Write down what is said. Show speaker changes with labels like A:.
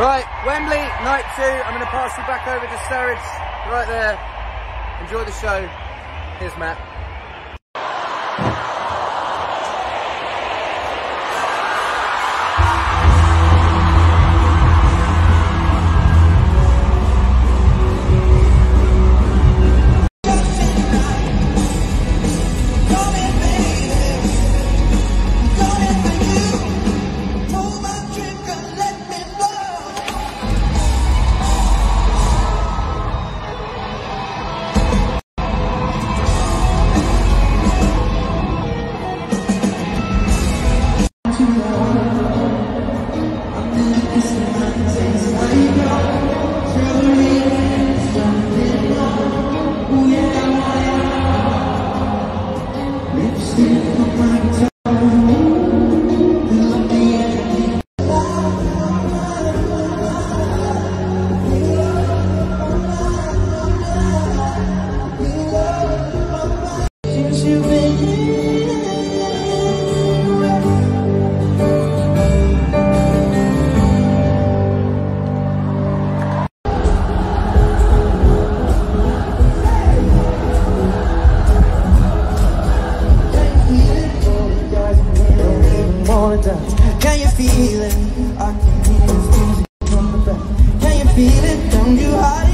A: Right, Wembley, night 2. I'm going to pass you back over to Sturridge, right there. Enjoy the show. Here's Matt.
B: Can you feel it? I can hear it from the back. Can you feel it? Don't you hide it?